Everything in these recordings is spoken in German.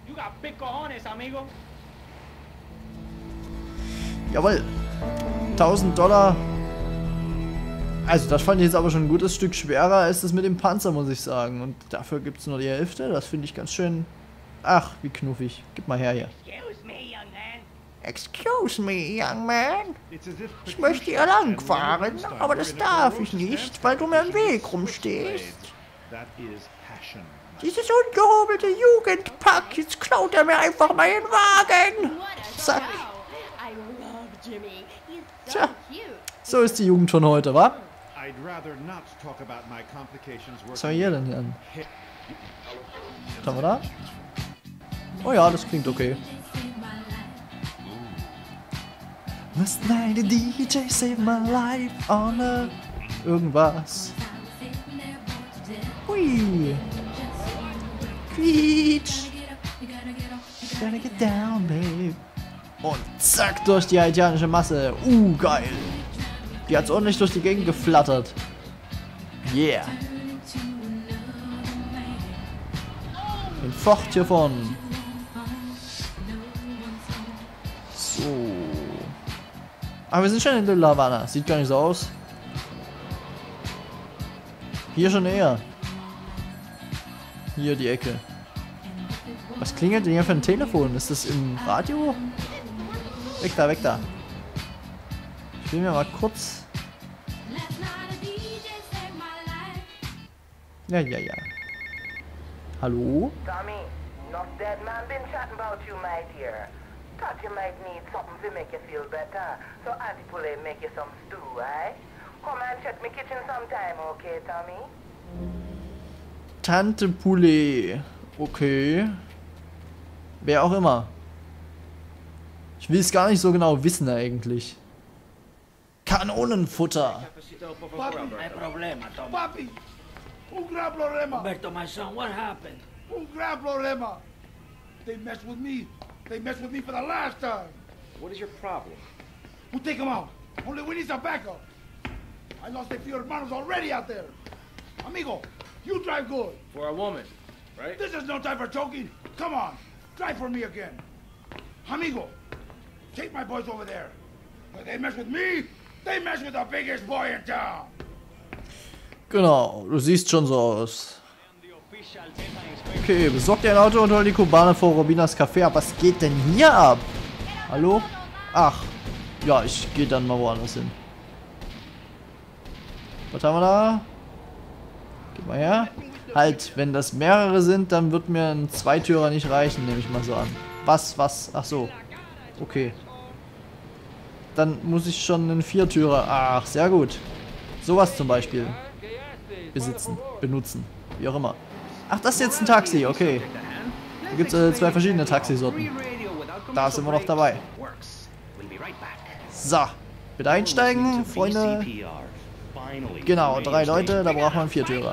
Jawohl. $1000. Also das fand ich jetzt aber schon ein gutes Stück schwerer als das mit dem Panzer, muss ich sagen. Und dafür gibt es nur die Hälfte. Das finde ich ganz schön... Ach, wie knuffig. Gib mal her hier. Excuse me, young man. Ich möchte hier langfahren, aber das darf ich nicht, weil du mir im Weg rumstehst. Dieses ungehobelte Jugendpack, jetzt klaut er mir einfach meinen Wagen. Zack. Tja, so ist die Jugend von heute, wa? Was haben wir hier denn hier an? Was haben wir da? Oh ja, das klingt okay. Last night the DJ saved my life on a... irgendwas. Hui. Quietsch. Gotta get down, babe. Und zack, durch die haitianische Masse. Geil. Die hat's ordentlich durch die Gegend geflattert. Yeah. Bin fort hiervon. So. Aber wir sind schon in der La Habana. Sieht gar nicht so aus. Hier schon eher. Hier die Ecke. Was klingelt denn hier für ein Telefon? Ist das im Radio? Weg da, weg da. Ich will mir mal kurz... Ja. Hallo? Tommy, enough dead man been chatting about you, my dear. Thought you might need something to make you feel better. So Auntie Poulet make you some stew, eh? Come and check my kitchen sometime, okay, Tommy? Tante Poulet. Okay. Wer auch immer. Ich will es gar nicht so genau wissen eigentlich. Kanonenfutter. Papi, un gran problema. Roberto, my son, what happened? Un gran problema. They messed with me. They messed with me for the last time. What is your problem? We'll take them out. Only we need some backup. I lost a few hermanos already out there. Amigo, you drive good. For a woman, right? This is no time for joking. Come on, drive for me again. Amigo, take my boys over there. When they mess with me, they mess with the biggest boy in town. Genau, du siehst schon so aus. Okay, besorgt ihr ein Auto und holt die Kubaner vor Robinas Café ab. Was geht denn hier ab? Hallo? Ach, ja, ich gehe dann mal woanders hin. Was haben wir da? Geh mal her. Halt, wenn das mehrere sind, dann wird mir ein Zweitürer nicht reichen, nehme ich mal so an. Was? Ach so. Okay. Dann muss ich schon einen Viertürer. Ach, sehr gut. Sowas zum Beispiel. Benutzen. Wie auch immer. Ach, das ist jetzt ein Taxi, okay. Da gibt es zwei verschiedene Taxisorten. Da sind wir noch dabei. So, bitte einsteigen, Freunde. Genau, 3 Leute, da braucht man einen Viertürer.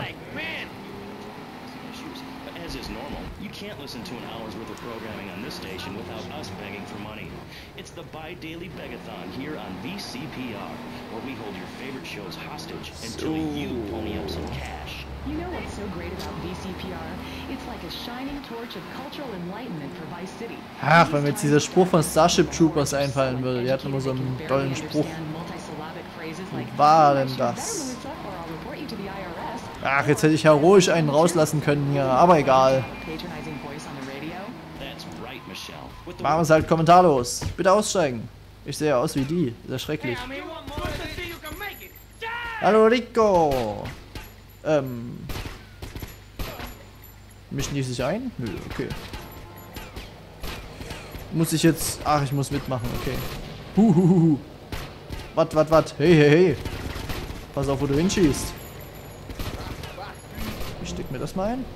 Can't listen to an hour's worth of programming on this station without us begging for money. It's the bi-daily begathon here on VCPR, where we hold your favorite shows hostage until you pony up some cash. You know what's so great about VCPR? It's like a shining torch of cultural enlightenment for Vice City. Ach, wenn mir jetzt dieser Spruch von Starship Troopers einfallen würde. Die hatten immer so einen tollen Spruch. Wie war denn das? Ach, jetzt hätte ich heroisch einen rauslassen können hier, aber egal. Machen wir es halt kommentarlos. Bitte aussteigen. Ich sehe aus wie die. Sehr schrecklich. Hallo Rico. Mischen die sich ein? Nö, okay. Muss ich jetzt... Ach, ich muss mitmachen, okay. Huhuhu. Was? Hey. Pass auf, wo du hinschießt. Ich steck mir das mal ein.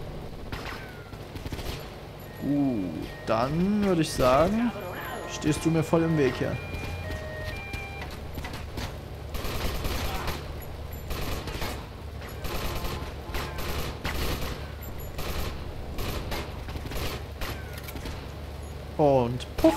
Dann würde ich sagen, stehst du mir voll im Weg hier. Und puff.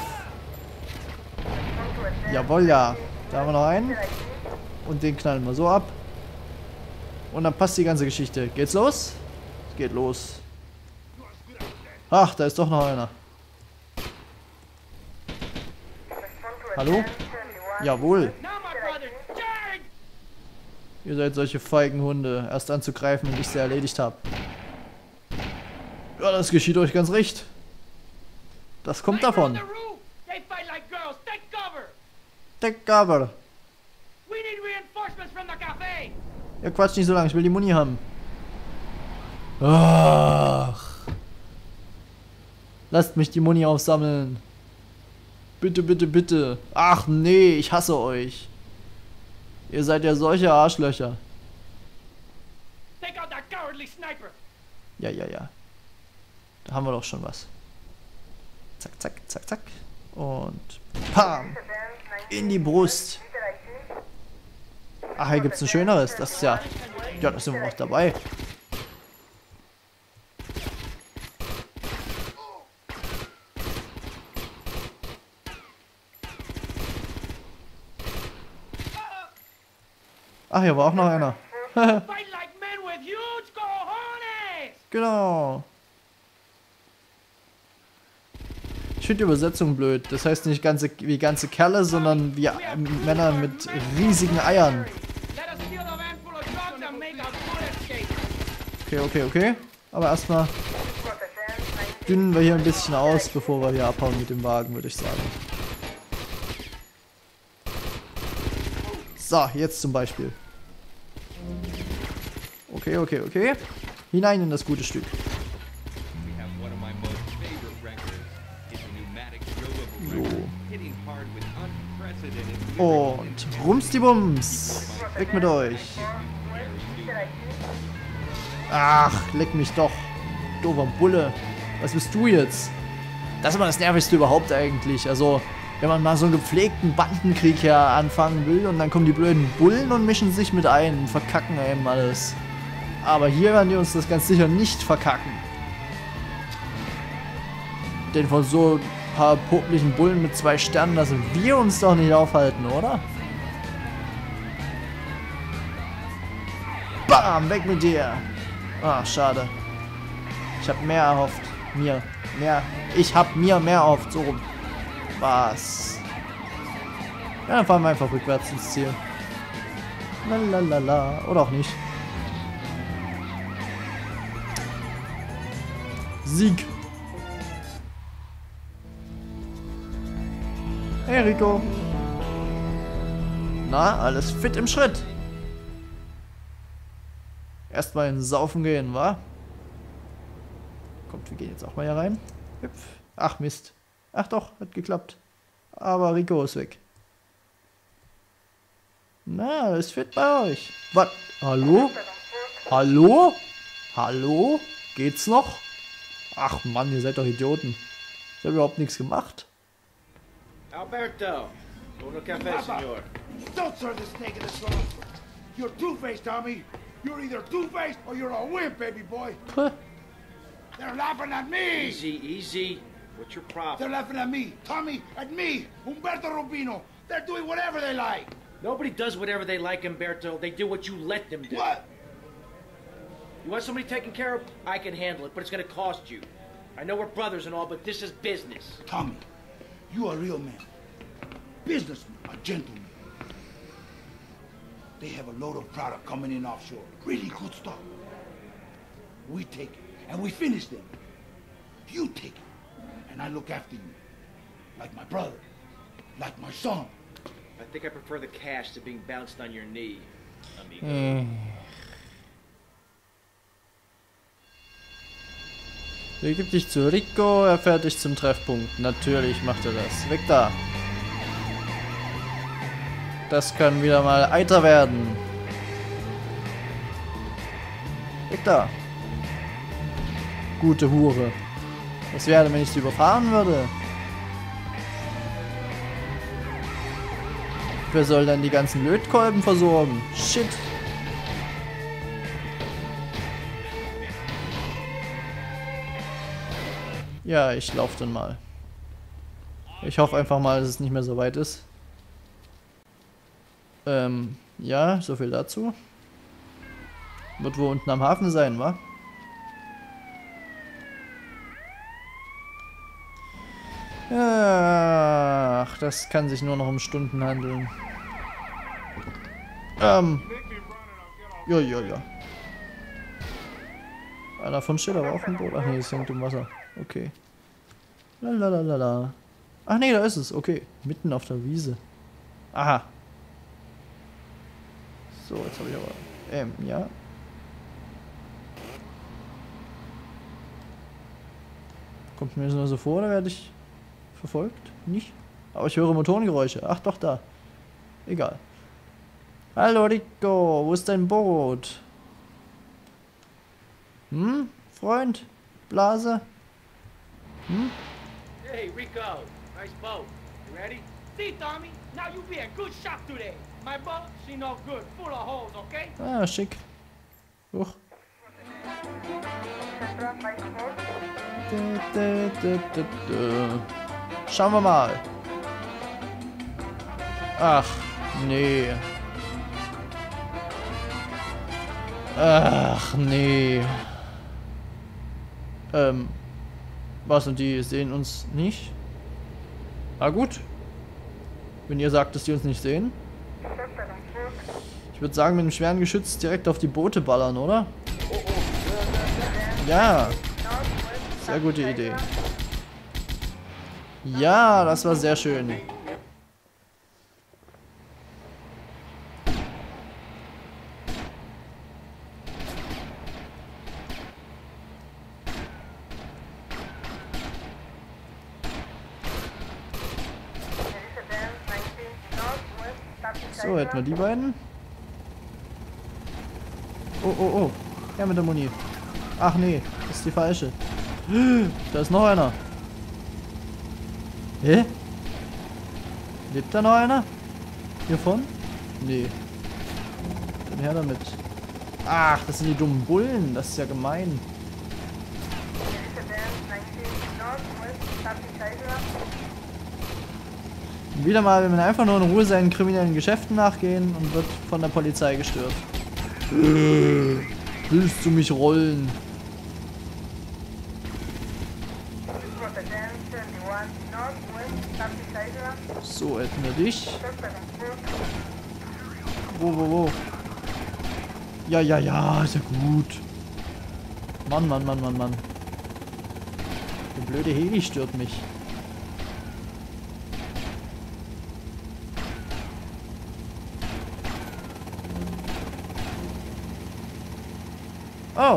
Jawohl, ja. Da haben wir noch einen. Und den knallen wir so ab. Und dann passt die ganze Geschichte. Geht's los? Geht los. Ach, da ist doch noch einer. Hallo? Jawohl. Ihr seid solche feigen Hunde. Erst anzugreifen, wenn ich sie erledigt habe. Ja, das geschieht euch ganz recht. Das kommt davon. Take cover. Ja, Quatsch nicht so lange. Ich will die Muni haben. Ach. Lasst mich die Muni aufsammeln. Bitte, bitte, bitte. Ach nee, ich hasse euch. Ihr seid ja solche Arschlöcher. Ja, ja, ja. Da haben wir doch schon was. Zack, zack, zack, zack. Und pam. In die Brust. Ach, hier gibt's ein schöneres. Das ist ja... Ja, da sind wir auch dabei. Ach, hier war auch noch einer. Genau. Ich finde die Übersetzung blöd. Das heißt nicht wie ganze Kerle, sondern wie Männer mit riesigen Eiern. Okay, okay, okay. Aber erstmal dünnen wir hier ein bisschen aus, bevor wir hier abhauen mit dem Wagen, würde ich sagen. So, jetzt zum Beispiel. Okay, okay, okay. Hinein in das gute Stück. So. Und Rumsdibums. Weg mit euch. Ach, leck mich doch. Doofer Bulle. Was bist du jetzt? Das ist immer das Nervigste überhaupt eigentlich. Also, wenn man mal so einen gepflegten Bandenkrieg hier anfangen will und dann kommen die blöden Bullen und mischen sich mit ein und verkacken eben alles. Aber hier werden die uns das ganz sicher nicht verkacken. Denn von so ein paar poplichen Bullen mit 2 Sternen lassen wir uns doch nicht aufhalten, oder? Bam, weg mit dir. Ah, schade. Ich habe mehr erhofft. Ich habe mir mehr erhofft. So rum. Was? Ja, dann fahren wir einfach rückwärts ins Ziel. Lalalala. Oder auch nicht. Sieg. Hey Rico. Na, alles fit im Schritt. Erstmal ins Saufen gehen, wa? Kommt, wir gehen jetzt auch mal hier rein. Hüpf. Ach Mist. Ach doch, hat geklappt. Aber Rico ist weg. Na, alles fit bei euch. Was? Hallo? Hallo? Hallo? Geht's noch? Ach Mann, ihr seid doch Idioten. Ich habe überhaupt nichts gemacht. Alberto, uno café, señor. Don't serve the snake in the straw. You're two-faced, Tommy. You're either two-faced or you're a wimp, baby boy. They're laughing at me. Easy, easy. What's your They're problem? laughing at me, Tommy, at me, Humberto Rubino. They're doing whatever they like. Nobody does whatever they like, Umberto. They do what you let them do. What? You want somebody taken care of? I can handle it, but it's gonna cost you. I know we're brothers and all, but this is business. Tommy, you a real man. Businessman, a gentleman. They have a load of product coming in offshore. Really good stuff. We take it, and we finish them. You take it, and I look after you. Like my brother. Like my son. I think I prefer the cash to being bounced on your knee, amigo. Begib dich zu Rico, er fährt dich zum Treffpunkt. Natürlich macht er das. Weg da. Das kann wieder mal Eiter werden. Weg da. Gute Hure. Was wäre, wenn ich sie überfahren würde? Wer soll dann die ganzen Lötkolben versorgen? Shit. Ja, ich laufe dann mal. Ich hoffe einfach mal, dass es nicht mehr so weit ist. Ja, so viel dazu. Wird wohl unten am Hafen sein, wa? Ach, Das kann sich nur noch um Stunden handeln. Ja. Einer davon steht aber auf dem Boot. Ach nee, es hängt im Wasser. Okay. Lalalala. Ach nee, da ist es. Okay. Mitten auf der Wiese. Aha. So, jetzt habe ich aber... ja. Kommt mir das nur so vor, oder werde ich verfolgt? Nicht? Aber ich höre Motorengeräusche. Ach doch, da. Egal. Hallo Rico, wo ist dein Boot? Hm? Freund? Blase? Hm? Hey, Rico. Nice boat. You ready? See, Tommy? Now you be a good shot today. My boat, she no good. Full of holes, okay? Ah, schick. Huch. Schauen wir mal. Ach, nee. Ach, nee. Was, und die sehen uns nicht? Ah, gut. Wenn ihr sagt, dass die uns nicht sehen. Ich würde sagen, mit dem schweren Geschütz direkt auf die Boote ballern, oder? Ja. Sehr gute Idee. Ja, das war sehr schön. So, hätten wir die beiden. Oh. Ja, mit der Muni. Ach nee, das ist die falsche. Da ist noch einer. Hä? Lebt da noch einer? Hiervon? Nee. Dann her damit. Ach, das sind die dummen Bullen. Das ist ja gemein. Wieder mal, wenn man einfach nur in Ruhe seinen kriminellen Geschäften nachgehen und wird von der Polizei gestört. Willst du mich rollen? So, hätten wir dich. Wo? Ja, ist ja gut. Mann. Der blöde Heli stört mich. Oh.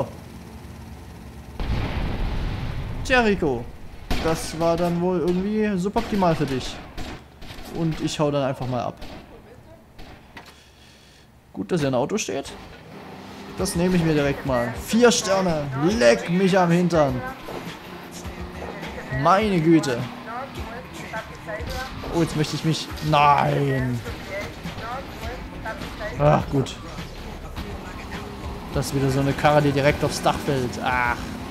Jericho. Das war dann wohl irgendwie suboptimal für dich. Und ich hau dann einfach mal ab. Gut, dass hier ein Auto steht. Das nehme ich mir direkt mal. 4 Sterne. Leck mich am Hintern. Meine Güte. Oh, jetzt möchte ich mich... Nein. Ach, gut. Das ist wieder so eine Karre, die direkt aufs Dach fällt. Ach.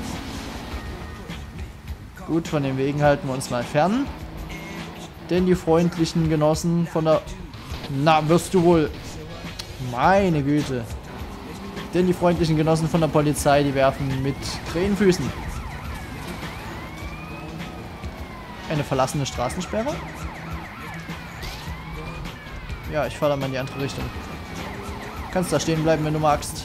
Gut, von den Wegen halten wir uns mal fern. Denn die freundlichen Genossen von der... Na, wirst du wohl... Meine Güte. Denn die freundlichen Genossen von der Polizei, die werfen mit Krähenfüßen. Eine verlassene Straßensperre? Ja, ich fahre dann mal in die andere Richtung. Du kannst da stehen bleiben, wenn du magst.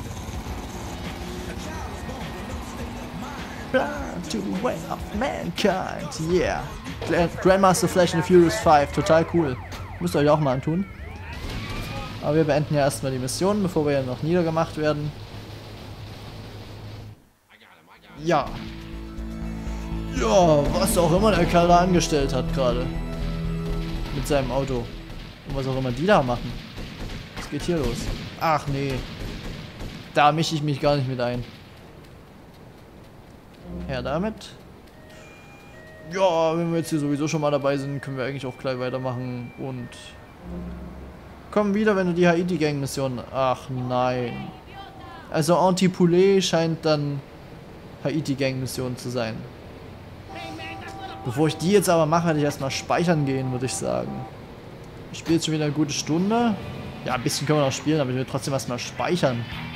To the way of mankind, yeah. Grandmaster Flash and the Furious 5, total cool. Müsst ihr euch auch mal antun. Aber wir beenden ja erstmal die Mission, bevor wir ja noch niedergemacht werden. Ja. Ja, was auch immer der Kerl da angestellt hat gerade. Mit seinem Auto. Und was auch immer die da machen. Was geht hier los? Ach nee. Da mische ich mich gar nicht mit ein. Her damit. Ja, wenn wir jetzt hier sowieso schon mal dabei sind, können wir eigentlich auch gleich weitermachen. Und komm wieder, wenn du die Haiti-Gang-Mission... Ach nein. Also Anti-Poulet scheint dann Haiti-Gang-Mission zu sein. Bevor ich die jetzt aber mache, werde ich erstmal speichern gehen, würde ich sagen. Ich spiele jetzt schon wieder eine gute Stunde. Ja, ein bisschen können wir noch spielen, aber ich will trotzdem erstmal speichern.